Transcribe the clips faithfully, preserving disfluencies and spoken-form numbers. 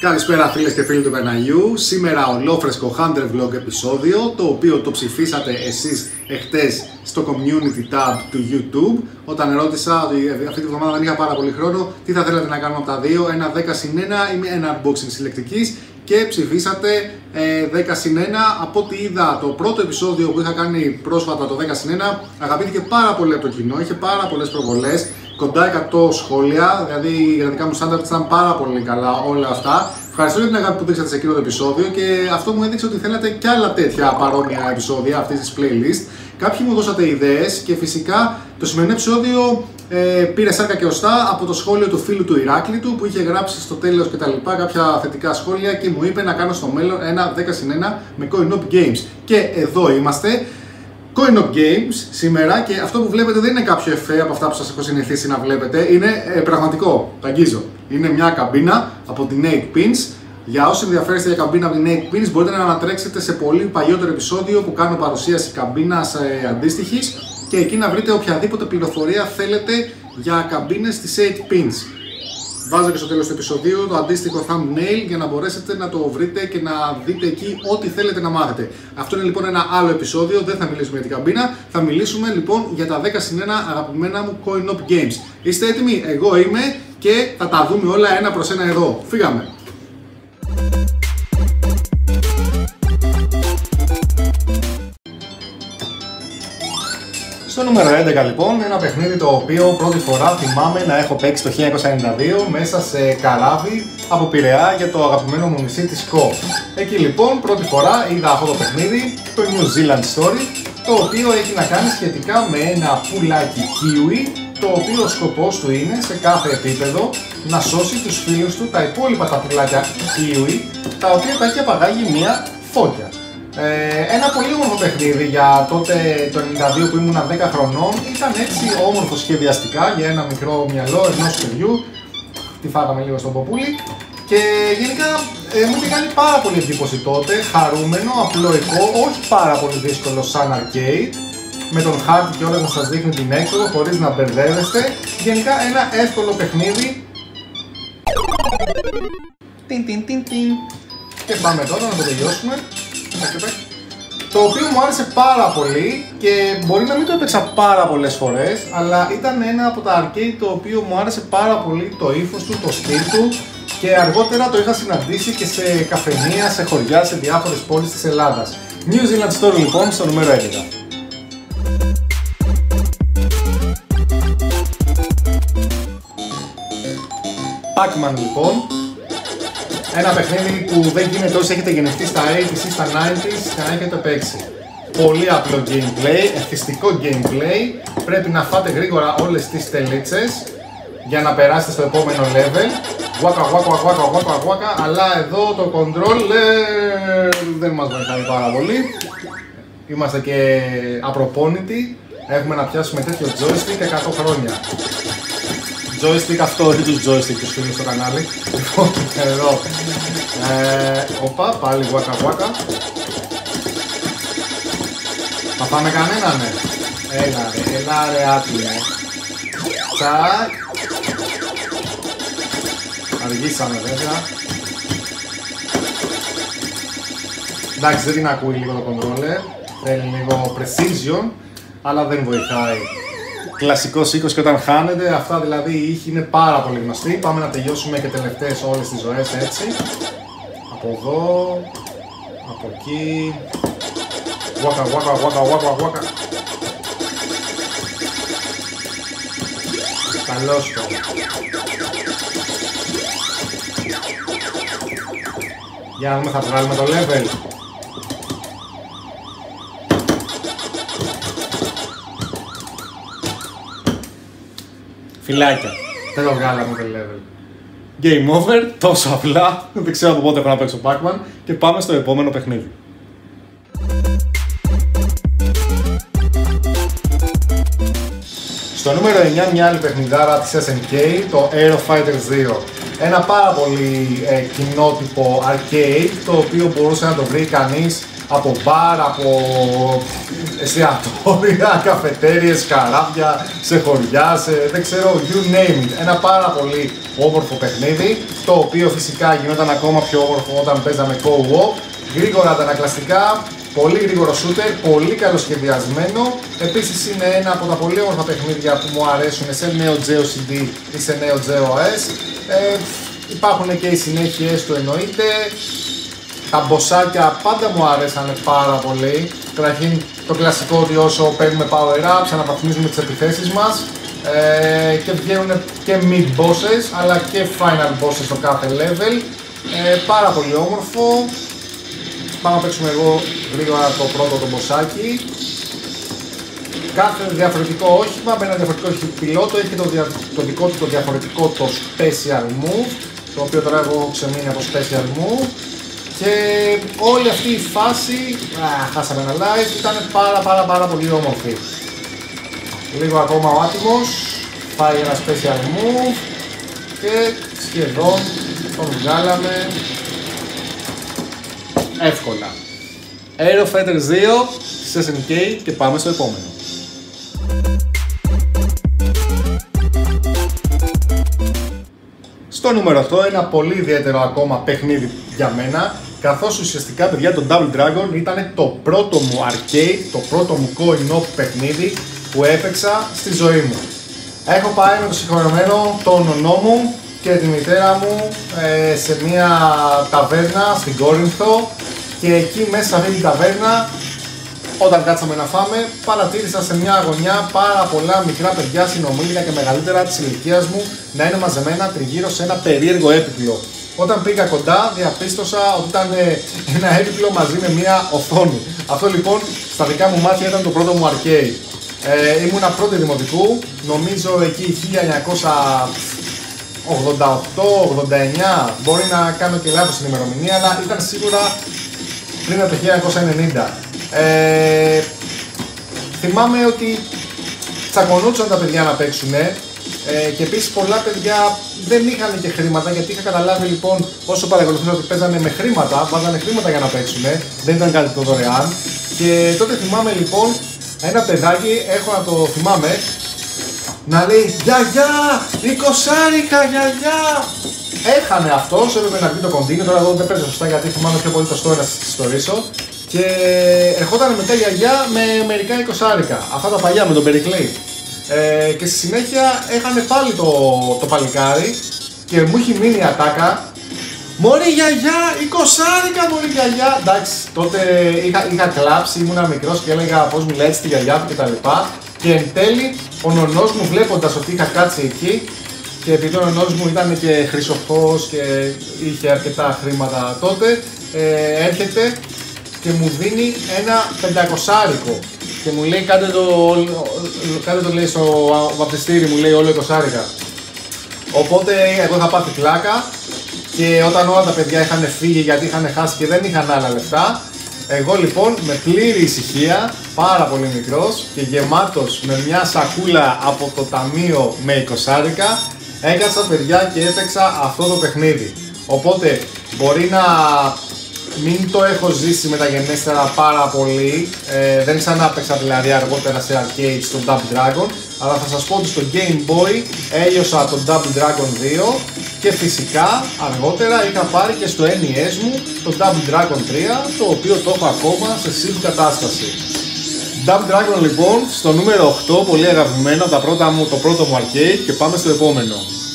Καλησπέρα φίλες και φίλοι του Περναγιού. Σήμερα ολόφρεσκο Hunter Vlog επεισόδιο, το οποίο το ψηφίσατε εσείς εχτες στο community tab του YouTube, όταν ερώτησα ότι αυτή τη βδομάδα δεν είχα πάρα πολύ χρόνο, τι θα θέλατε να κάνουμε από τα δύο, ένα δέκα συν ένα ή ένα unboxing συλλεκτικής, και ψηφίσατε ε, δέκα συν ένα. Από ό,τι είδα, το πρώτο επεισόδιο που είχα κάνει πρόσφατα, το δέκα συν ένα, αγαπήθηκε πάρα πολύ από το κοινό, είχε πάρα πολλές προβολές, κοντά εκατό σχόλια, δηλαδή για τα δικά μου standards ήταν πάρα πολύ καλά όλα αυτά. Ευχαριστώ για την αγάπη που δείξατε σε εκείνο το επεισόδιο, και αυτό μου έδειξε ότι θέλατε κι άλλα τέτοια παρόμοια επεισόδια αυτής της playlist. Κάποιοι μου δώσατε ιδέες και φυσικά το σημερινό επεισόδιο ε, πήρε σάρκα και οστά από το σχόλιο του φίλου του Ηράκλη του, που είχε γράψει στο τέλος κτλ. Κάποια θετικά σχόλια και μου είπε να κάνω στο μέλλον ένα δέκα συν ένα με Coin-Op Games. Και εδώ είμαστε. Coin-Op Games σήμερα, και αυτό που βλέπετε δεν είναι κάποιο εφέ από αυτά που σας έχω συνηθίσει να βλέπετε, είναι ε, πραγματικό, το αγγίζω. Είναι μια καμπίνα από την οκτώ Pins. Για όσοι ενδιαφέρεστε για καμπίνα από την οκτώ Pins, μπορείτε να ανατρέξετε σε πολύ παλιότερο επεισόδιο που κάνω παρουσίαση καμπίνας ε, αντίστοιχης, και εκεί να βρείτε οποιαδήποτε πληροφορία θέλετε για καμπίνες της οκτώ Pins. Βάζω και στο τέλος του επεισοδίου το αντίστοιχο thumbnail για να μπορέσετε να το βρείτε και να δείτε εκεί ό,τι θέλετε να μάθετε. Αυτό είναι λοιπόν ένα άλλο επεισόδιο, δεν θα μιλήσουμε για την καμπίνα, θα μιλήσουμε λοιπόν για τα δέκα συν ένα αγαπημένα μου Coin-Op Games. Είστε έτοιμοι? Εγώ είμαι, και θα τα δούμε όλα ένα προς ένα εδώ. Φύγαμε! Στο νούμερο έντεκα λοιπόν, ένα παιχνίδι το οποίο πρώτη φορά θυμάμαι να έχω παίξει το χίλια εννιακόσια ενενήντα δύο μέσα σε καράβι από Πειραιά για το αγαπημένο μου νησί της Κο. Εκεί λοιπόν πρώτη φορά είδα αυτό το παιχνίδι, το New Zealand Story, το οποίο έχει να κάνει σχετικά με ένα πουλάκι kiwi, το οποίο ο σκοπός του είναι σε κάθε επίπεδο να σώσει τους φίλους του, τα υπόλοιπα τα πουλάκια kiwi, τα οποία τα έχει απαγάγει μια φώκια. Ε, ένα πολύ όμορφο παιχνίδι για τότε το ενενήντα δύο που ήμουν δέκα χρονών. Ήταν έτσι όμορφο σχεδιαστικά για ένα μικρό μυαλό ενός παιδιού. Τη φάγαμε λίγο στον ποπούλι. Και γενικά ε, μου είχε κάνει πάρα πολύ εντύπωση τότε. Χαρούμενο, απλοϊκό, όχι πάρα πολύ δύσκολο σαν arcade, με τον χάρτη και όλα να σας δείχνει την έξοδο χωρίς να μπερδεύεστε. Γενικά ένα εύκολο παιχνίδι. Τιν, τιν, τιν, τιν. Και πάμε τώρα να το τελειώσουμε. Το οποίο μου άρεσε πάρα πολύ, και μπορεί να μην το έπαιξα πάρα πολλές φορές, αλλά ήταν ένα από τα arcade το οποίο μου άρεσε πάρα πολύ το ύφος του, το στυλ του, και αργότερα το είχα συναντήσει και σε καφενεία, σε χωριά, σε διάφορες πόλεις της Ελλάδας. New Zealand Story λοιπόν στο νούμερο έντεκα. Pac-Man λοιπόν. Ένα παιχνίδι που δεν γίνεται όσοι έχετε γεννηθεί στα ογδόντα ή στα ενενήντα και να έχετε παίξει. Πολύ απλό gameplay, ευτυχιστικό gameplay. Πρέπει να φάτε γρήγορα όλες τις τελίτσες για να περάσετε στο επόμενο level. Γουάκα, γουάκα, γουάκα, γουάκα, γουάκα. Αλλά εδώ το control ε, δεν μας βοηθάει πάρα πολύ. Είμαστε και απροπόνητοι. Έχουμε να πιάσουμε τέτοιο joystick εκατό χρόνια. Joystick αυτό, όχι τους joystick τους φίλους στο κανάλι. Λοιπόν, εδώ. Ε, οπα, πάλι γουάκα γουάκα. Θα πάμε κανένα, ναι. Έλα ρε, έλα ρε άτιμε. Τσακ. Αργήσαμε βέβαια. Εντάξει, δεν την ακούει λίγο το controller. Θέλει λίγο precision, αλλά δεν βοηθάει. Κλασικός οίκος, και όταν χάνεται, αυτά δηλαδή οι ήχοι είναι πάρα πολύ γνωστοί. Πάμε να τελειώσουμε και τελευταίες όλες τις ζωές έτσι. Από εδώ, από εκεί. Γουάκα, γουάκα, γουάκα, γουάκα, γουάκα. Καλώς το. Για να δούμε, θα βγάλουμε το level. Φιλάκια, δεν το βγάλαμε το level. Game over, τόσο απλά, δεν ξέρω από πότε έχω να παίξω Pac-Man, και πάμε στο επόμενο παιχνίδι. Στο νούμερο εννιά, μια άλλη παιχνιδάρα της ες εν κέι, το Aero Fighters δύο. Ένα πάρα πολύ ε, κοινότυπο arcade, το οποίο μπορούσε να το βρει κανείς από μπαρ, από εστιατόρια, καφετέριες, καράβια, σε χωριά, σε, δεν ξέρω, you name it. Ένα πάρα πολύ όμορφο παιχνίδι, το οποίο φυσικά γινόταν ακόμα πιο όμορφο όταν παίζαμε co-op. Γρήγορα αντανακλαστικά, πολύ γρήγορο shooter, πολύ καλοσχεδιασμένο. Επίσης είναι ένα από τα πολύ όμορφα παιχνίδια που μου αρέσουν σε νέο Geo σι ντι ή σε νέο Geo ες. Ε, υπάρχουν και οι συνέχειες του εννοείται. Τα μποσάκια πάντα μου αρέσανε πάρα πολύ. Καταρχήν το κλασικό ότι όσο παίρνουμε power-ups αναβαθμίζουμε τις επιθέσεις μας ε, και βγαίνουν και mid bosses αλλά και final bosses στο κάθε level. Ε, πάρα πολύ όμορφο. Πάμε να παίξουμε εγώ γρήγορα το πρώτο το μποσάκι. Κάθε διαφορετικό όχημα με ένα διαφορετικό πιλότο έχει το, δια... το δικό του το διαφορετικό το special move, το οποίο τώρα έχω ξεμείνει από special move. Και όλη αυτή η φάση, α, χάσαμε ένα live, ήταν πάρα πάρα πάρα πολύ όμορφη. Λίγο ακόμα ο άτιμος, πάει ένα special move και σχεδόν τον βγάλαμε εύκολα. Aero Fighters δύο στις ες εν κέι και πάμε στο επόμενο. Στο νούμερο οκτώ, ένα πολύ ιδιαίτερο ακόμα παιχνίδι για μένα, καθώς ουσιαστικά, παιδιά, το Double Dragon ήταν το πρώτο μου arcade, το πρώτο μου coin-op παιχνίδι που έπαιξα στη ζωή μου. Έχω πάει με το συγχωρεμένο τον νονό μου και τη μητέρα μου ε, σε μια ταβέρνα στην Κόρινθο και εκεί μέσα σε αυτή την ταβέρνα, όταν κάτσαμε να φάμε, παρατήρησα σε μια γωνιά πάρα πολλά μικρά παιδιά συνομήλικα και μεγαλύτερα της ηλικίας μου να είναι μαζεμένα τριγύρω σε ένα περίεργο έπιπλο. Όταν πήγα κοντά, διαπίστωσα ότι ήταν ένα έπιπλο μαζί με μια οθόνη. Αυτό λοιπόν στα δικά μου μάτια ήταν το πρώτο μου arcade. Ε, ήμουνα πρώτη δημοτικού, νομίζω εκεί χίλια εννιακόσια ογδόντα οκτώ ογδόντα εννιά, μπορεί να κάνω και λάθος στην ημερομηνία, αλλά ήταν σίγουρα πριν από το χίλια εννιακόσια ενενήντα. Ε, θυμάμαι ότι τσακωνόντουσαν τα παιδιά να παίξουν ε, και επίσης πολλά παιδιά δεν είχαν και χρήματα, γιατί είχα καταλάβει λοιπόν όσο παρακολουθούσα ότι παίζανε με χρήματα, βάζανε χρήματα για να παίξουν, δεν ήταν κάτι το δωρεάν. Και τότε θυμάμαι λοιπόν ένα παιδάκι, έχω να το θυμάμαι, να λέει «Γιαγιά, εικοσάρικα γιαγιά!» Έχανε αυτός, έπρεπε να βγει το κοντίνι, τώρα εδώ δεν παίζω σωστά γιατί θυμάμαι πιο πολύ το story να σας ιστορίσω. Και ερχόταν μετά η γιαγιά με μερικά εικοσάρικα, αυτά τα παλιά με τον Περικλή. Ε, και στη συνέχεια έχανε πάλι το, το παλικάρι και μου έχει μείνει η ατάκα «Μωρή γιαγιά, εικοσάρικα μωρή γιαγιά!» Εντάξει, τότε είχα, είχα κλάψει, ήμουνα μικρός και έλεγα πώς μιλάει έτσι τη γιαγιά του κτλ. Και εν τέλει ο νονός μου, βλέποντας ότι είχα κάτσει εκεί και επειδή ο νονός μου ήταν και χρυσοχός και είχε αρκετά χρήματα τότε, ε, έρχεται και μου δίνει ένα πεντακοσάρικο και μου λέει κάντε το, κάντε το λέει στο βαπτιστήρι, μου λέει όλο εικοσάρικα. Οπότε εγώ είχα πάθει πλάκα και όταν όλα τα παιδιά είχαν φύγει γιατί είχαν χάσει και δεν είχαν άλλα λεφτά, εγώ λοιπόν με πλήρη ησυχία, πάρα πολύ μικρός και γεμάτος με μια σακούλα από το ταμείο με εικοσάρικα, έκατσα παιδιά και έπαιξα αυτό το παιχνίδι. Οπότε μπορεί να μην το έχω ζήσει μεταγενέστερα πάρα πολύ, ε, δεν ξανά παίξα δηλαδή αργότερα σε arcade στο Double Dragon, αλλά θα σας πω ότι στο Game Boy έλειωσα το Double Dragon δύο και φυσικά αργότερα είχα πάρει και στο εν ι ες μου το Double Dragon τρία, το οποίο το έχω ακόμα σε sealed κατάσταση. Double Dragon λοιπόν στο νούμερο οκτώ, πολύ αγαπημένο, τα πρώτα μου, το πρώτο μου arcade, και πάμε στο επόμενο.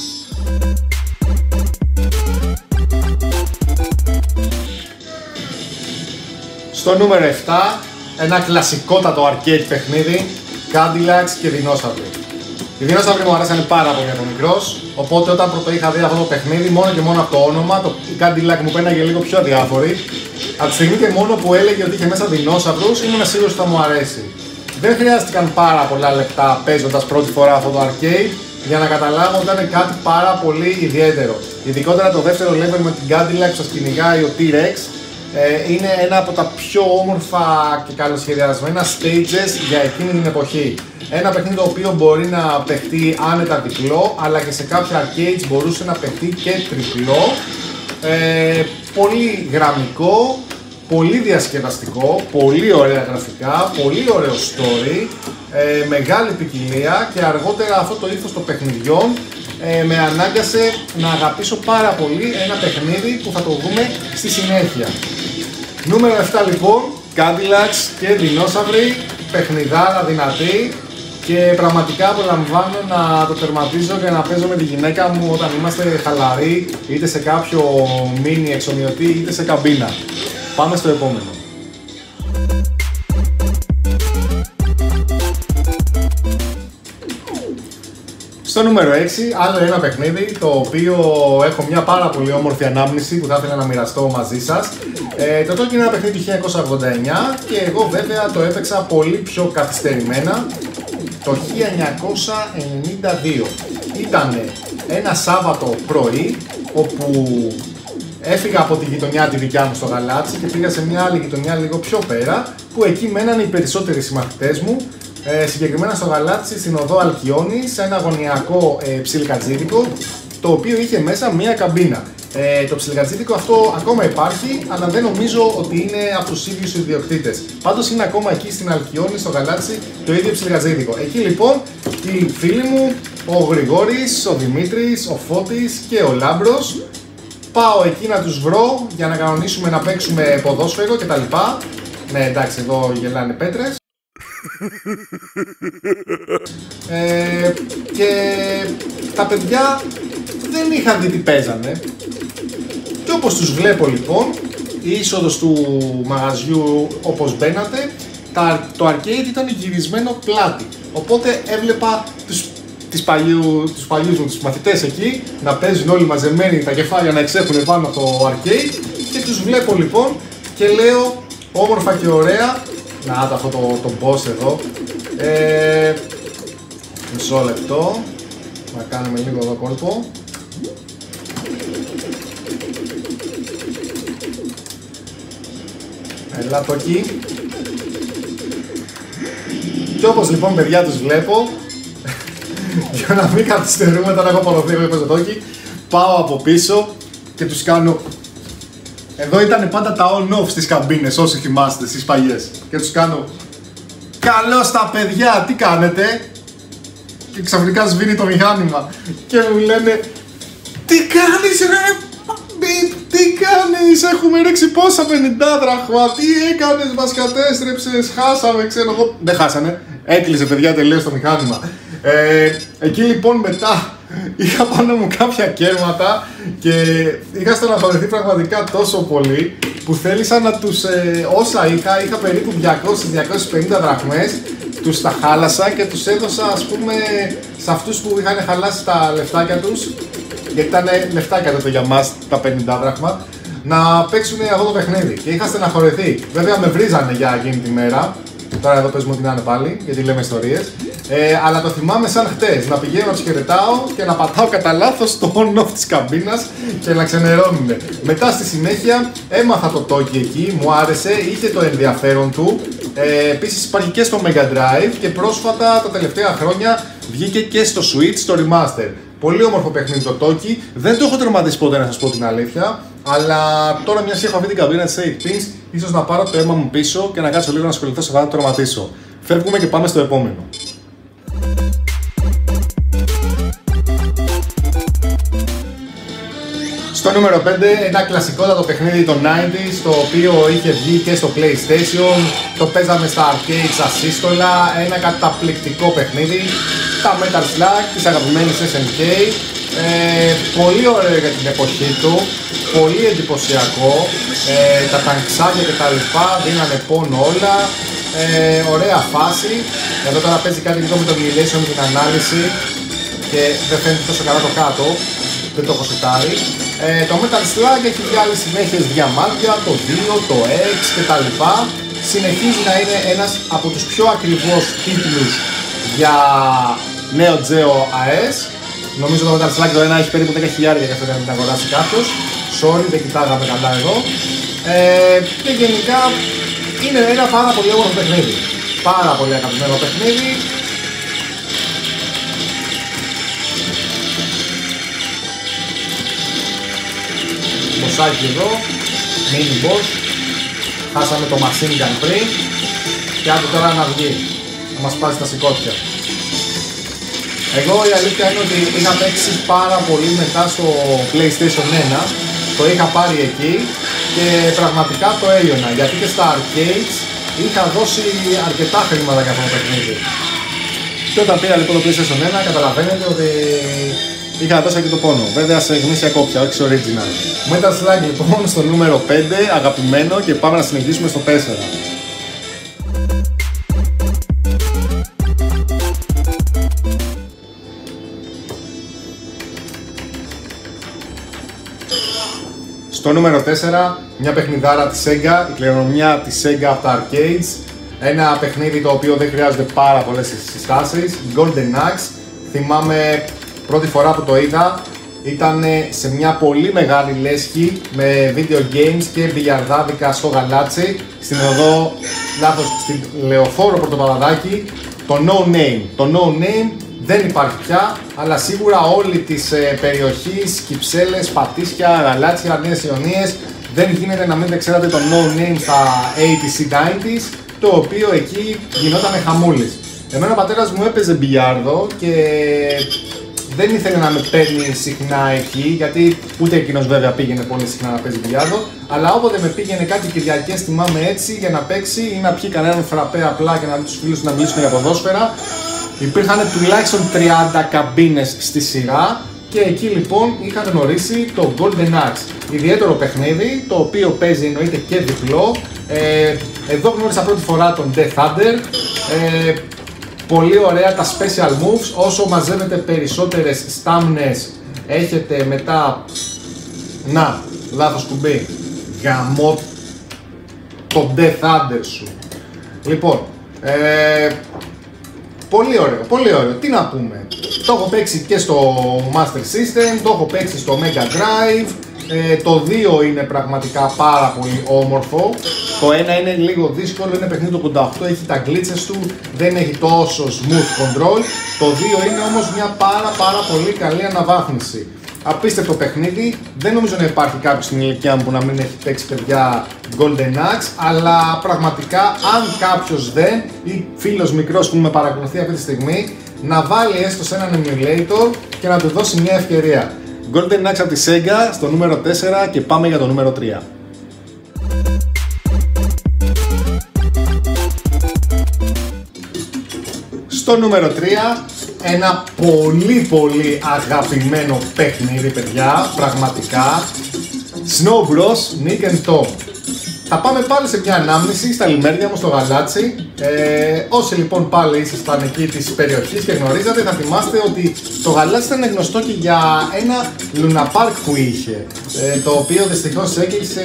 Στο νούμερο επτά, ένα κλασικότατο arcade παιχνίδι, Cadillacs και δεινόσαυροι. Οι δεινόσαυροι μου αρέσανε πάρα πολύ από μικρός, οπότε όταν πρώτο είχα δει αυτό το παιχνίδι, μόνο και μόνο από το όνομα, το Cadillac μου πέναγε λίγο πιο αδιάφορη. Από τη στιγμή και μόνο που έλεγε ότι είχε μέσα δεινόσαυρους, ήμουν σίγουρος ότι θα μου αρέσει. Δεν χρειάστηκαν πάρα πολλά λεπτά παίζοντας πρώτη φορά αυτό το arcade για να καταλάβω ότι ήταν κάτι πάρα πολύ ιδιαίτερο. Ειδικότερα το δεύτερο level με την Cadillac που σας κυνηγάει ο T-Rex. Ε, είναι ένα από τα πιο όμορφα και καλοσχεδιασμένα stages για εκείνη την εποχή. Ένα παιχνίδι το οποίο μπορεί να παιχτεί άνετα διπλό, αλλά και σε κάποια arcades μπορούσε να παιχτεί και τριπλό. Ε, πολύ γραμμικό πολύ διασκεδαστικό, πολύ ωραία γραφικά, πολύ ωραίο story, ε, μεγάλη ποικιλία και αργότερα αυτό το ύφος των παιχνιδιών ε, με ανάγκασε να αγαπήσω πάρα πολύ ένα παιχνίδι που θα το δούμε στη συνέχεια. Νούμερο επτά λοιπόν, Cadillacs και δεινόσαυροι, παιχνιδάρα δυνατή και πραγματικά απολαμβάνω να το τερματίζω και να παίζω με τη γυναίκα μου όταν είμαστε χαλαροί είτε σε κάποιο μίνι εξομοιωτή είτε σε καμπίνα. Πάμε στο επόμενο. Στο νούμερο έξι, άλλο ένα παιχνίδι το οποίο έχω μια πάρα πολύ όμορφη ανάμνηση που θα ήθελα να μοιραστώ μαζί σας. Ε, το Toki είναι ένα παιχνίδι του χίλια εννιακόσια ογδόντα εννιά και εγώ βέβαια το έπαιξα πολύ πιο καθυστερημένα το χίλια εννιακόσια ενενήντα δύο. Ήταν ένα Σάββατο πρωί όπου έφυγα από τη γειτονιά τη δικιά μου στο Γαλάτσι και πήγα σε μια άλλη γειτονιά λίγο πιο πέρα που εκεί μέναν οι περισσότεροι συμμαθητές μου. Ε, συγκεκριμένα στο Γαλάτσι, στην οδό Αλκιόνη, σε ένα γωνιακό ε, ψιλικατζίδικο το οποίο είχε μέσα μία καμπίνα. Ε, το ψιλικατζίδικο αυτό ακόμα υπάρχει, αλλά δεν νομίζω ότι είναι από τους ίδιους ιδιοκτήτες. Πάντως είναι ακόμα εκεί στην Αλκιόνη, στο Γαλάτσι, το ίδιο ψιλικατζίδικο. Εκεί λοιπόν οι φίλοι μου, ο Γρηγόρης, ο Δημήτρης, ο Φώτης και ο Λάμπρος, πάω εκεί να τους βρω για να κανονίσουμε να παίξουμε ποδόσφαιρο κτλ. Ναι, εντάξει, εδώ γελάνε πέτρες. ε, και τα παιδιά δεν είχαν δει τι παίζανε και όπως τους βλέπω λοιπόν, η είσοδος του μαγαζιού όπως μπαίνατε, τα, το arcade ήταν γυρισμένο πλάτη, οπότε έβλεπα τους, τις παλιού, τους παλιούς μου, τους μαθητές εκεί να παίζουν όλοι μαζεμένοι, τα κεφάλια να εξέχουν πάνω από το arcade και τους βλέπω λοιπόν και λέω όμορφα και ωραία. Να το αυτό το, το boss εδώ. Ε, μισό λεπτό. Να κάνουμε λίγο εδώ κόλπο. Έλα το εκεί. Και όπως λοιπόν παιδιά τους βλέπω, για να μην καθυστερούμε όταν έχω απολωθεί εγώ το Toki, πάω από πίσω και τους κάνω. Εδώ ήταν πάντα τα on-off στις καμπίνες, όσοι θυμάστε, στις παλιές. Και τους κάνω καλώς τα παιδιά, τι κάνετε? Και ξαφνικά σβήνει το μηχάνημα. Και μου λένε τι κάνεις ρε μπιπ, τι κάνεις? Έχουμε ρίξει πόσα πενήντα δραχμα, τι έκανες, μας κατέστρεψες, χάσαμε, ξέρω εγώ. Δεν χάσανε, έκλεισε παιδιά τελείως το μηχάνημα. Ε, εκεί λοιπόν μετά είχα πάνω μου κάποια κέρματα και είχα στεναχωρηθεί πραγματικά τόσο πολύ που θέλησα να τους, ε, όσα είχα, είχα περίπου διακόσιες με διακόσιες πενήντα δραχμές, τους τα χάλασα και τους έδωσα ας πούμε σε αυτούς που είχαν χαλάσει τα λεφτάκια τους, γιατί ήταν λεφτάκια τότε για μας τα πενήντα δραχμα, να παίξουν αυτό το παιχνίδι και είχα στεναχωρηθεί. Βέβαια με βρίζανε για εκείνη τη μέρα. Τώρα εδώ πες μου τι να είναι πάλι, γιατί λέμε ιστορίες. Ε, αλλά το θυμάμαι σαν χτες, να πηγαίνω να τους χαιρετάω και να πατάω κατά λάθος το on-off της καμπίνας και να ξενερώνουν. Μετά στη συνέχεια έμαθα το Toki εκεί, μου άρεσε, είχε το ενδιαφέρον του. Ε, επίσης υπάρχει και στο Mega Drive και πρόσφατα τα τελευταία χρόνια βγήκε και στο Switch, στο Remaster. Πολύ όμορφο παιχνίδι το Toki, δεν το έχω τερματίσει ποτέ να σας πω την αλήθεια. Αλλά τώρα μιας έχω αυτή την καμπίνα της οκτώ pins, ίσως να πάρω το αίμα μου πίσω και να κάτσω λίγο να ασχοληθώ σε αυτό να το τερματίσω. Φεύγουμε και πάμε στο επόμενο. Στο νούμερο πέντε, ένα κλασικότατο παιχνίδι των ενενήντα, το οποίο είχε βγει και στο PlayStation, το παίζαμε στα arcades ασύστολα, ένα καταπληκτικό παιχνίδι, τα Metal Slug της αγαπημένης ες εν κέι, ε, πολύ ωραίο για την εποχή του, πολύ εντυπωσιακό, ε, τα τανξάκια και τα λοιπά δίνανε πόνο όλα, ε, ωραία φάση, εδώ τώρα παίζει κάτι λίγο με το emulation με την ανάλυση και δεν φαίνεται τόσο καλά το κάτω. Δεν το έχω σετάρει. Ε, το Metal Slug έχει βγάλει συνέχειες διαμάντια, το δύο, το X κτλ. Συνεχίζει να είναι ένας από τους πιο ακριβώς τίτλους για Neo Geo έι ες. Νομίζω το Metal Slug το ένα έχει περίπου δέκα χιλιάδες για αυτό να μην αγοράσει κάποιος. Sorry, δεν κοιτάγαμε καλά εδώ. Ε, και γενικά είναι ένα πάρα πολύ όμορφο παιχνίδι. Πάρα πολύ αγαπημένο παιχνίδι. Μποσάκι εδώ, mini boss. Χάσαμε το Machine Gun πριν και άντε τώρα να βγει, να μας πάρει στα σηκώτια. Εγώ η αλήθεια είναι ότι είχα παίξει πάρα πολύ μετά στο PlayStation ένα, το είχα πάρει εκεί και πραγματικά το έλειωνα, γιατί και στα arcades είχα δώσει αρκετά χρήματα για αυτό το παιχνίδι. Και όταν πήρα λοιπόν το PlayStation ένα, καταλαβαίνετε ότι είχα δώσει και το πόνο. Βέβαια σε γνήσια κόπια, όχι σε original. Metal Slug λοιπόν στο νούμερο πέντε, αγαπημένο, και πάμε να συνεχίσουμε στο τέσσερα. Στο νούμερο τέσσερα, μια παιχνιδάρα της Sega, η κληρονομιά της Sega από τα arcades. Ένα παιχνίδι το οποίο δεν χρειάζεται πάρα πολλές συστάσεις, Golden Axe. Θυμάμαι πρώτη φορά που το είδα, ήταν σε μια πολύ μεγάλη λέσχη με video games και μπιλιαρδάδικα στο γαλάτσι, στην οδό, λάθος, στην Λεωφόρο Πρωτοπαπαδάκη, το No Name. Το No Name δεν υπάρχει πια, αλλά σίγουρα όλη της ε, περιοχής, Κυψέλες, Πατήσια, Γαλάτσια, Νέες Ιωνίες, δεν γίνεται να μην δεν ξέρατε το No Name στα ογδόντα και ενενήντα, το οποίο εκεί γινόταν χαμούλης. Εμένα ο πατέρας μου έπαιζε μπιλιάρδο και δεν ήθελε να με παίρνει συχνά εκεί, γιατί ούτε εκείνος βέβαια πήγαινε πολύ συχνά να παίζει μπιλιάρδο, αλλά όποτε με πήγαινε κάτι Κυριακές, θυμάμαι έτσι, για να παίξει ή να πιει κανέναν φραπέ απλά και να δει τους φίλους να μιλήσουν για ποδόσφαιρα. Υπήρχαν τουλάχιστον τριάντα καμπίνες στη σειρά και εκεί λοιπόν είχα γνωρίσει το Golden Axe. Ιδιαίτερο παιχνίδι, το οποίο παίζει εννοείται και διπλό. Ε, εδώ γνώρισα πρώτη φορά τον Death Thunder. Ε, πολύ ωραία τα special moves, όσο μαζεύετε περισσότερες στάμνες έχετε μετά... Να, λάθος κουμπί. Γαμώ το Death Thunder σου. Λοιπόν, ε, πολύ ωραίο, πολύ ωραίο. Τι να πούμε. Το έχω παίξει και στο Master System, το έχω παίξει στο Mega Drive. Ε, το δύο είναι πραγματικά πάρα πολύ όμορφο. Το ένα είναι λίγο δύσκολο, είναι παιχνίδι του ογδόντα οκτώ, έχει τα glitches του, δεν έχει τόσο smooth control. Το δύο είναι όμως μια πάρα πάρα πολύ καλή αναβάθμιση. Απίστευτο παιχνίδι, δεν νομίζω να υπάρχει κάποιος στην ηλικία μου που να μην έχει παίξει παιδιά Golden Axe, αλλά πραγματικά αν κάποιος δεν, ή φίλος μικρός που με παρακολουθεί αυτή τη στιγμή, να βάλει έστω σε έναν emulator και να του δώσει μια ευκαιρία. Golden Axe από τη Sega στο νούμερο τέσσερα και πάμε για το νούμερο τρία. Στο νούμερο τρία, ένα πολύ πολύ αγαπημένο παιχνίδι παιδιά, πραγματικά, Snow Bros. Nick and Tom. Θα πάμε πάλι σε μια ανάμνηση στα λιμέρια μου στο γαλάτσι. Ε, όσοι λοιπόν πάλι ήσασταν εκεί της περιοχής και γνωρίζατε, θα θυμάστε ότι το γαλάτσι ήταν γνωστό και για ένα Luna Park που είχε, ε, το οποίο δυστυχώς έκλεισε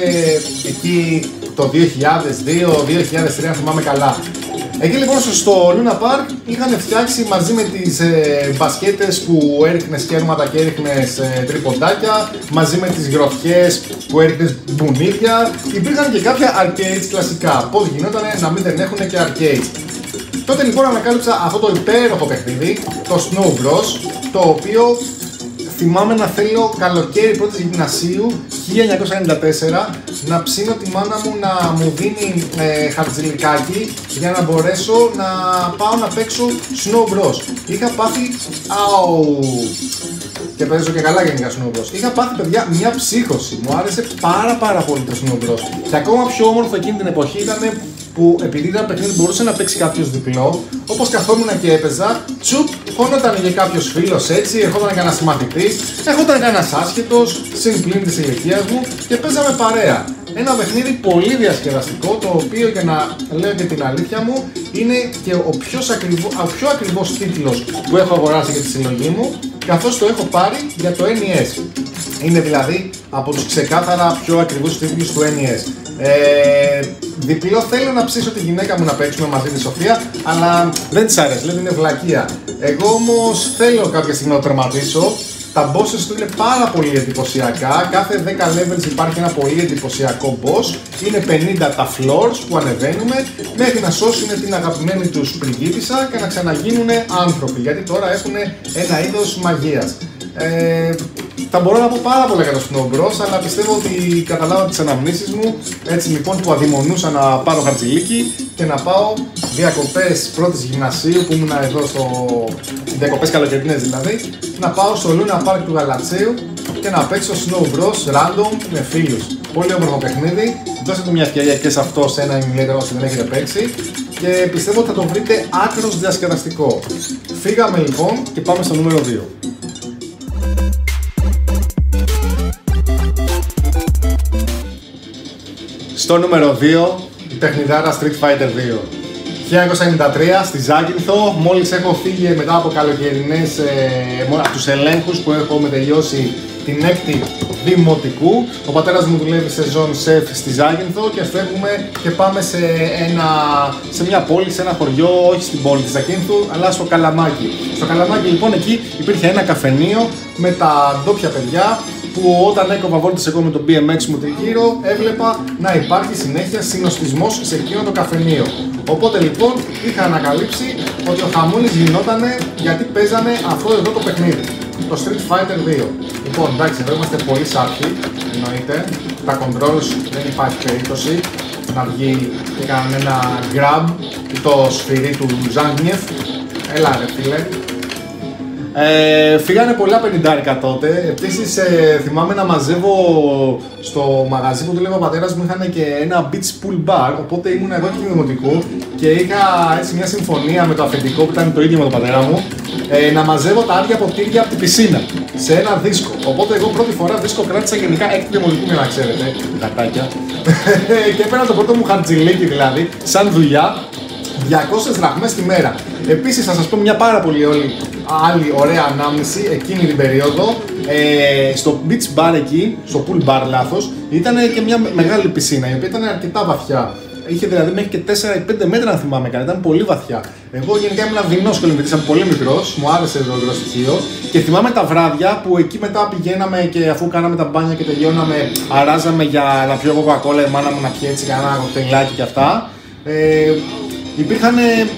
εκεί το δύο χιλιάδες δύο δύο χιλιάδες τρία, αν θυμάμαι καλά. Εκεί λοιπόν στο Luna Park είχαν φτιάξει μαζί με τις ε, μπασκέτες που έριχνες κέρματα και έριχνες ε, τρυποντάκια, μαζί με τις γροθιές που έριχνες μπουνίδια, υπήρχαν και κάποια arcades κλασικά. Πώς γινόταν να μην δεν έχουν και arcades. Τότε λοιπόν ανακάλυψα αυτό το υπέροχο παιχνίδι, το Snow Bros, το οποίο θυμάμαι να θέλω καλοκαίρι πρώτης γυμνασίου χίλια εννιακόσια ενενήντα τέσσερα να ψήνω τη μάνα μου να μου δίνει ε, χαρτζηλικάκι για να μπορέσω να πάω να παίξω Snow Bros. Είχα πάθει... Αου! Και παίζω και καλά γενικά Snow Bros. Είχα πάθει παιδιά μια ψύχωση. Μου άρεσε πάρα πάρα πολύ το Snow Bros. Και ακόμα πιο όμορφο εκείνη την εποχή ήταν που επειδή ήταν παιχνίδι μπορούσε να παίξει κάποιος διπλό, όπως καθόμουν και έπαιζα, τσουπ, χώνονταν και κάποιος φίλος έτσι, ερχόταν κανένας μαθητής, ερχόταν κανένας άσχετος, συν πλήν της ηλικίας μου και παίζαμε παρέα. Ένα παιχνίδι πολύ διασκεδαστικό, το οποίο, για να λέω και την αλήθεια μου, είναι και ο πιο, ακριβό, ο πιο ακριβός τίτλος που έχω αγοράσει για τη συλλογή μου, καθώς το έχω πάρει για το N E S. Είναι δηλαδή από τους ξεκάθαρα πιο ακριβούς τίτλους του N E S. Ε, διπλό θέλω να ψήσω τη γυναίκα μου να παίξουμε μαζί τη Σοφία, αλλά δεν της αρέσει, λέει ότι είναι βλακεία. Εγώ όμως θέλω κάποια στιγμή να το τερματίσω. Τα bosses του είναι πάρα πολύ εντυπωσιακά. Κάθε δέκα levels υπάρχει ένα πολύ εντυπωσιακό boss. Είναι πενήντα τα floors που ανεβαίνουμε μέχρι να σώσουν την αγαπημένη τους πριγκίπισσα και να ξαναγίνουν άνθρωποι, γιατί τώρα έχουν ένα είδος μαγείας. Ε, Θα μπορώ να πω πάρα πολλά για το Snow Bros, αλλά πιστεύω ότι καταλάβατε τις αναμνήσεις μου. Έτσι λοιπόν που αδειμονούσα να πάρω χαρτζηλίκι και να πάω διακοπές πρώτης γυμνασίου που ήμουν εδώ στο... διακοπές καλοκαιρινές δηλαδή, να πάω στο Luna Park του Γαλατσίου και να παίξω Snow Bros random με φίλους. Πολύ όμορφο παιχνίδι, δώστε του μια ευκαιρία και σε αυτό σε ένα emulator όσοι δεν έχετε παίξει και πιστεύω ότι θα το βρείτε άκρως διασκεδαστικό. Φύγαμε λοιπόν και πάμε στο νούμερο δύο. Στο νούμερο δύο, η παιχνιδάρα Street Fighter δύο. χίλια εννιακόσια ενενήντα τρία στη Ζάκυνθο, μόλις έχω φύγει μετά από καλοκαιρινές ε, από τους ελέγχους που έχω τελειώσει την έκτη δημοτικού. Ο πατέρας μου δουλεύει σε ζώνη σεφ στη Ζάκυνθο και φεύγουμε και πάμε σε, ένα, σε μια πόλη, σε ένα χωριό, όχι στην πόλη της Ζάκυνθου, αλλά στο Καλαμάκι. Στο Καλαμάκι λοιπόν εκεί υπήρχε ένα καφενείο με τα ντόπια παιδιά που όταν έκοβα βόλτες εγώ με το μπι εμ εξ μου τριγύρω έβλεπα να υπάρχει συνέχεια συνοστισμός σε εκείνο το καφενείο. Οπότε λοιπόν είχα ανακαλύψει ότι ο χαμούλης γινότανε γιατί παίζανε αυτό εδώ το παιχνίδι, το Street Fighter δύο. Λοιπόν, εντάξει, εδώ είμαστε πολύ σάπιοι, εννοείται. Τα controls δεν υπάρχει περίπτωση να βγει και κάνουν ένα grab το σφυρί του Zangief. Έλα ρε φίλε. Ε, φύγανε πολλά πενηντάρικα τότε. Επίσης ε, θυμάμαι να μαζεύω στο μαγαζί που δούλευε ο πατέρας μου, είχαν και ένα beach pool bar, οπότε ήμουν εγώ και δημοτικού και είχα έτσι μια συμφωνία με το αφεντικό που ήταν το ίδιο με τον πατέρα μου ε, να μαζεύω τα άδεια ποτήρια από την πισίνα σε ένα δίσκο. Οπότε εγώ πρώτη φορά δίσκο κράτησα γενικά έκτη δημοτικού, για να ξέρετε, γατάκια. Και έπαιρνα το πρώτο μου χαρτζιλίκι δηλαδή, σαν δουλειά, διακόσιες δραχμές τη μέρα. Επίσης θα σας πω μια πάρα πολύ όλη, άλλη ωραία ανάμνηση εκείνη την περίοδο. Ε, στο beach bar εκεί, στο pool bar λάθος, ήταν και μια μεγάλη πισίνα η οποία ήταν αρκετά βαθιά. Είχε δηλαδή μέχρι και τέσσερα ή πέντε μέτρα, αν θυμάμαι καλά, ήταν πολύ βαθιά. Εγώ γενικά ήμουν δεινός κολυμβητής, ήταν πολύ μικρός, μου άρεσε το μικρό στοιχείο. Και θυμάμαι τα βράδια που εκεί μετά πηγαίναμε και αφού κάναμε τα μπάνια και τελειώναμε, αράζαμε για να πιω εγώ κοκακόλα, η μάνα μου να πιει έτσι κανένα κοκτέιλάκι και αυτά. Ε, υπήρχαν,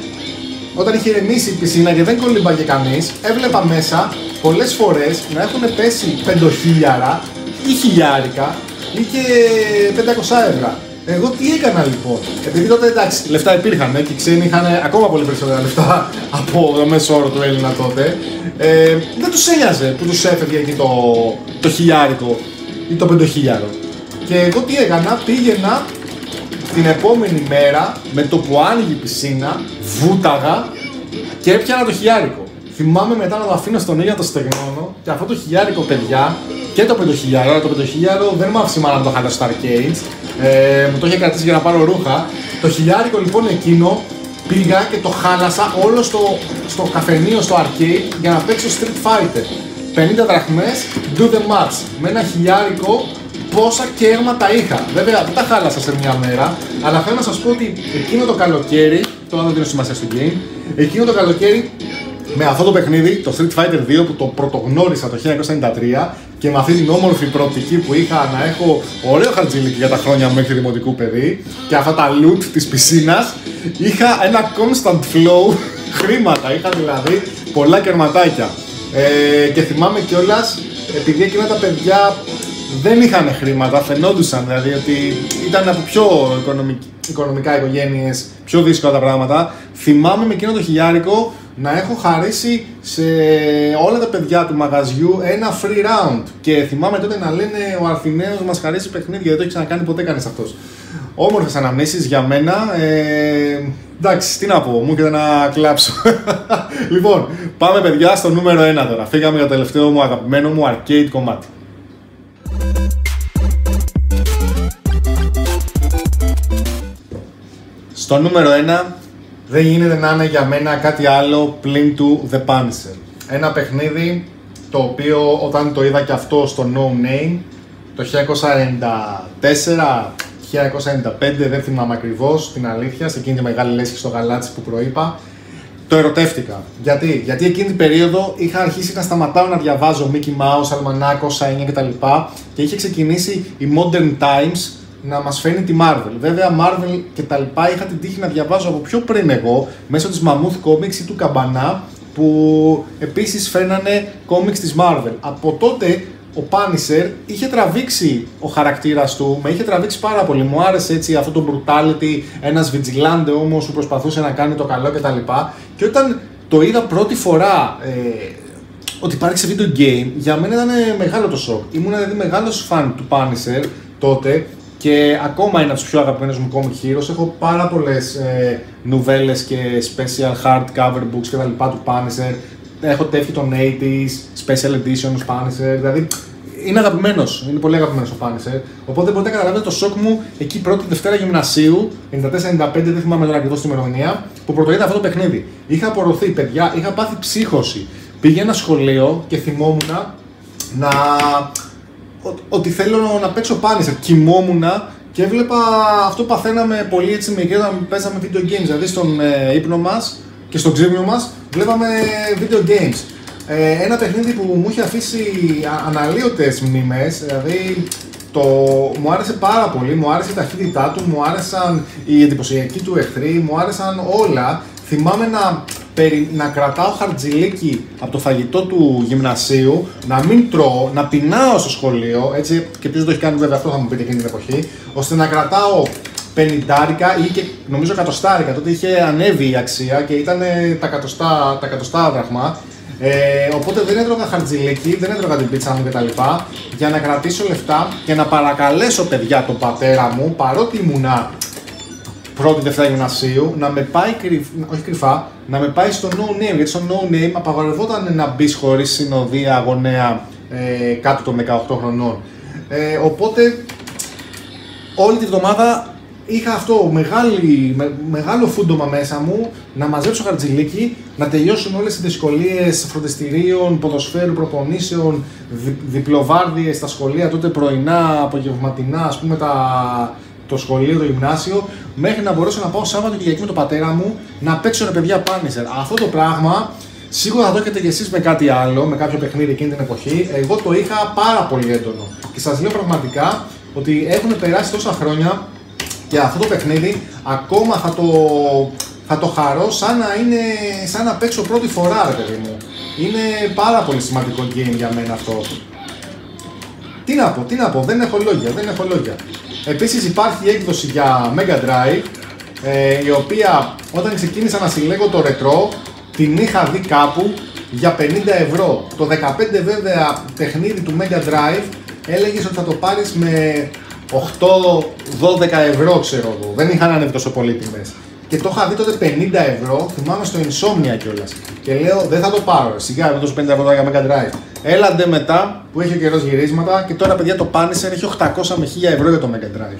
όταν είχε ηρεμήσει η πισίνα και δεν κολύμπαγε κανείς, έβλεπα μέσα πολλές φορές να έχουν πέσει πεντοχίλιαρα ή χιλιάρικα ή και πεντακόσια ευρώ. Εγώ τι έκανα λοιπόν, επειδή τότε εντάξει λεφτά υπήρχαν και οι ξένοι είχαν ακόμα πολύ περισσότερα λεφτά από το μέσο όρο του Έλληνα τότε, ε, δεν τους ένοιαζε που τους έφευγε εκεί το, το χιλιάρικο ή το πεντοχίλιαρο. Και εγώ τι έκανα, πήγαινα την επόμενη μέρα με το που άνοιγε η πισίνα, βούταγα και έπιανα το χιλιάρικο. Θυμάμαι μετά να το αφήνω στον ήλιο να το στεγνώνω και αυτό το χιλιάρικο, παιδιά, και το πεντοχίλιαρο, το πεντοχίλιαρο δεν μου άφησε μάνα να το χάλω στο arcades, ε, μου το είχε κρατήσει για να πάρω ρούχα. Το χιλιάρικο λοιπόν εκείνο πήγα και το χάλασα όλο στο, στο καφενείο, στο arcade για να παίξω Street Fighter. πενήντα δραχμές, do the match, με ένα χιλιάρικο. Πόσα κέρματα είχα. Βέβαια δεν τα χάλασα σε μια μέρα, αλλά θέλω να σας πω ότι εκείνο το καλοκαίρι, τώρα δεν δίνω σημασία στο game, εκείνο το καλοκαίρι με αυτό το παιχνίδι, το Street Fighter δύο που το πρωτογνώρισα το χίλια εννιακόσια ενενήντα τρία και με αυτή την όμορφη προοπτική που είχα να έχω ωραίο χαρτζίλικι για τα χρόνια μου μέχρι δημοτικού παιδί και αυτά τα loot της πισίνας, είχα ένα constant flow χρήματα, είχα δηλαδή πολλά κερματάκια. Ε, και θυμάμαι κιόλας, επειδή εκείνα τα παιδιά δεν είχαν χρήματα, φαινόντουσαν δηλαδή ότι ήταν από πιο οικονομικ... οικονομικά οικογένειες, πιο δύσκολα τα πράγματα. Θυμάμαι με εκείνο το χιλιάρικο να έχω χαρίσει σε όλα τα παιδιά του μαγαζιού ένα free round. Και θυμάμαι τότε να λένε ο Αρθιναίος μας χαρίσει παιχνίδια, δεν το έχει ξανακάνει ποτέ κανείς αυτός. Όμορφες αναμνήσεις για μένα. Ε, εντάξει, τι να πω, μου έρχεται να κλάψω. Λοιπόν, πάμε παιδιά στο νούμερο ένα τώρα. Φύγαμε για το τελευταίο μου αγαπημένο μου arcade κομμάτι. Στο νούμερο ένα δεν γίνεται να είναι για μένα κάτι άλλο πλην του The Punisher. Ένα παιχνίδι το οποίο όταν το είδα και αυτό στο No Name το χίλια εννιακόσια ενενήντα τέσσερα χίλια εννιακόσια ενενήντα πέντε, δεν θυμάμαι ακριβώς την αλήθεια, σε εκείνη τη μεγάλη λέσχη στο γαλάτσι που προείπα, το ερωτεύτηκα. Γιατί? Γιατί εκείνη την περίοδο είχα αρχίσει να σταματάω να διαβάζω Mickey Mouse, Αλμανάκο, Σαΐνια κτλ. Και είχε ξεκινήσει η Modern Times να μας φαίνει τη Marvel. Βέβαια, Marvel και τα λοιπά είχα την τύχη να διαβάζω από πιο πριν εγώ, μέσω της Mammoth Comics ή του Καμπανά, που επίσης φαίνανε comics της Marvel. Από τότε ο Punisher είχε τραβήξει ο χαρακτήρας του, με είχε τραβήξει πάρα πολύ. Μου άρεσε έτσι αυτό το brutality, ένας vigilante όμως που προσπαθούσε να κάνει το καλό κτλ. Και όταν το είδα πρώτη φορά ε, ότι υπάρχει σε video game, για μένα ήταν μεγάλο το σοκ. Ήμουν δηλαδή μεγάλος φαν του Punisher τότε και ακόμα είναι από τους πιο αγαπημένους μου comic heroes. Έχω πάρα πολλές ε, νουβέλες και special hardcover books κτλ. Του Punisher. Έχω τεύχει των ογδόντα, special editions Punisher, δηλαδή είναι αγαπημένος, είναι πολύ αγαπημένος ο Punisher. Οπότε μπορείτε να καταλάβετε το σοκ μου εκεί πρώτη Δευτέρα Γυμνασίου, ενενήντα τέσσερα ενενήντα πέντε, δεν θυμάμαι τώρα ακριβώς την ημερομηνία, που πρωτοείδα αυτό το παιχνίδι. Είχα απορροθεί, παιδιά, είχα πάθει ψύχωση. Πήγα σχολείο και θυμόμουν να... ότι θέλω να παίξω Punisher. Κοιμόμουν και έβλεπα αυτό που παθαίναμε πολύ έτσι μικροί όταν παίζαμε video games, δηλαδή στον ε, ύπνο μας και στο ξύπνιο μας βλέπαμε video games. Ε, ένα παιχνίδι που μου είχε αφήσει αναλύωτες μνήμες, δηλαδή το, μου άρεσε πάρα πολύ, μου άρεσε η ταχύτητά του, μου άρεσαν οι εντυπωσιακοί του εχθροί, μου άρεσαν όλα. Θυμάμαι να, περι, να κρατάω χαρτζηλίκι από το φαγητό του γυμνασίου, να μην τρώω, να πεινάω στο σχολείο, έτσι, και ποιος το έχει κάνει βέβαια αυτό θα μου πείτε εκείνη την εποχή, ώστε να κρατάω πενηντάρικα ή και νομίζω εκατοστάρικα, τότε είχε ανέβει η αξία και ήταν τα εκατοστά, τα εκατοστά δραχμά. Ε, οπότε δεν έτρωγα χαρτζηλίκι, δεν έτρωγα την πίτσα μου κτλ. Για να κρατήσω λεφτά και να παρακαλέσω παιδιά τον πατέρα μου, παρότι ήμουνα πρώτη Δευτέρα Γυμνασίου, να με πάει κρυφ... όχι κρυφά, να με πάει στο no name. Γιατί στο no name απαγορευόταν να μπει χωρίς συνοδεία γονέα ε, κάτω των δεκαοκτώ χρονών. Ε, οπότε όλη τη βδομάδα είχα αυτό μεγάλη, με, μεγάλο φούντομα μέσα μου να μαζέψω χαρτζηλίκι, να τελειώσουν όλες οι δυσκολίες φροντιστηρίων, ποδοσφαίρου, προπονήσεων, δι, διπλοβάρδιες στα σχολεία, τότε πρωινά, απογευματινά, ας πούμε τα, το σχολείο, το γυμνάσιο, μέχρι να μπορέσω να πάω Σάββατο Κυριακή με τον πατέρα μου να παίξω ρε παιδιά Punisher. Αυτό το πράγμα σίγουρα θα το έχετε κι εσείς με κάτι άλλο, με κάποιο παιχνίδι εκείνη την εποχή. Εγώ το είχα πάρα πολύ έντονο. Και σας λέω πραγματικά ότι έχουν περάσει τόσα χρόνια και αυτό το παιχνίδι ακόμα θα το, θα το χαρώ σαν να, είναι, σαν να παίξω πρώτη φορά ρε παιδί μου. Είναι πάρα πολύ σημαντικό game για μένα αυτό. Τι να πω, τι να πω, δεν έχω λόγια, δεν έχω λόγια. Επίσης υπάρχει έκδοση για Mega Drive, ε, η οποία όταν ξεκίνησα να συλλέγω το retro, την είχα δει κάπου για πενήντα ευρώ. Το δεκαπέντε βέβαια παιχνίδι του Mega Drive έλεγες ότι θα το πάρεις με οκτώ δώδεκα ευρώ ξέρω εγώ, δεν είχαν ανέβει τόσο πολύ τιμές. Και το είχα δει τότε πενήντα ευρώ, θυμάμαι στο Insomnia κιόλας. Και λέω δεν θα το πάρω, σιγά με τόσο πενήντα ευρώ για Mega Drive. Έλαντε μετά που έχει ο καιρός γυρίσματα και τώρα παιδιά το Punisher έχει οκτακόσια με χίλια ευρώ για το Mega Drive.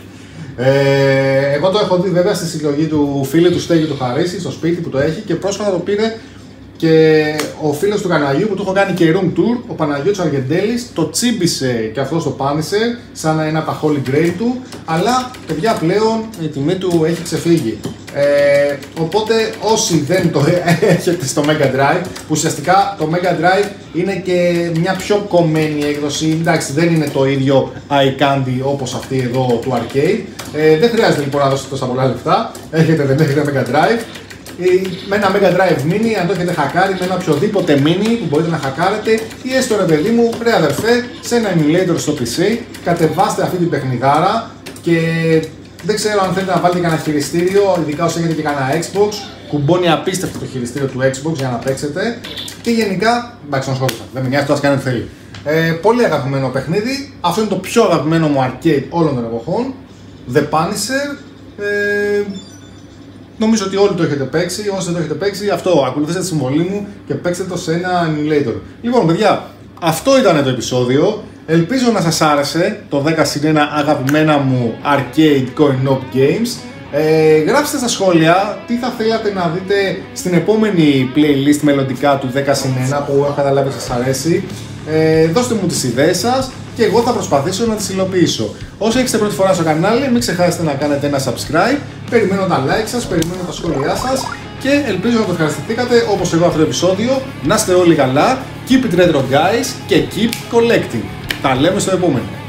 Ε, εγώ το έχω δει βέβαια στη συλλογή του φίλου του Στέγη του Χαρίση, στο σπίτι που το έχει και πρόσφατα το πήρε και ο φίλος του καναλιού που του έχω κάνει και room tour, ο Παναγιώτης Αργεντέλης, το τσίμπησε και αυτό στο Punisher, σαν ένα από τα holy grail του, αλλά παιδιά πλέον η τιμή του έχει ξεφύγει. Ε, οπότε όσοι δεν το έχετε στο Mega Drive, που ουσιαστικά το Mega Drive είναι και μια πιο κομμένη έκδοση, εντάξει δεν είναι το ίδιο eye candy όπως αυτή εδώ του arcade, ε, δεν χρειάζεται λοιπόν να δώσετε τόσα πολλά λεφτά, έχετε δεν έχετε Mega Drive. Με ένα Mega Drive Mini, αν το έχετε χακάρει, με ένα οποιοδήποτε Mini που μπορείτε να χακάρετε, ή έστω ρε παιδί μου, ρε αδερφέ, σε ένα emulator στο πι σι, κατεβάστε αυτή την παιχνιδάρα και δεν ξέρω αν θέλετε να βάλετε κανένα χειριστήριο, ειδικά όσο έχετε και κανένα Xbox, κουμπώνει απίστευτο το χειριστήριο του Xbox για να παίξετε και γενικά, εντάξει να σχόλησα, δεν με νοιάζει, το ας κάνει ό,τι θέλει. Ε, πολύ αγαπημένο παιχνίδι, αυτό είναι το πιο αγαπημένο μου arcade όλων των εποχών, The Punisher. Ε, Νομίζω ότι όλοι το έχετε παίξει, όσοι δεν το έχετε παίξει, αυτό, ακολουθήστε τη συμβολή μου και παίξτε το σε ένα emulator. Λοιπόν παιδιά, αυτό ήταν το επεισόδιο. Ελπίζω να σας άρεσε το δέκα συν ένα αγαπημένα μου arcade coin-op games. Ε, γράψτε στα σχόλια τι θα θέλατε να δείτε στην επόμενη playlist μελλοντικά του δέκα συν ένα που έχω καταλάβει ότι σας αρέσει. Ε, δώστε μου τις ιδέες σας και εγώ θα προσπαθήσω να τις υλοποιήσω. Όσοι έχετε πρώτη φορά στο κανάλι, μην ξεχάσετε να κάνετε ένα subscribe. Περιμένω τα like σας, περιμένω τα σχόλιά σας και ελπίζω να το ευχαριστηθήκατε όπως εγώ αυτό το επεισόδιο. Να είστε όλοι καλά, keep it retro guys και keep collecting. Τα λέμε στο επόμενο.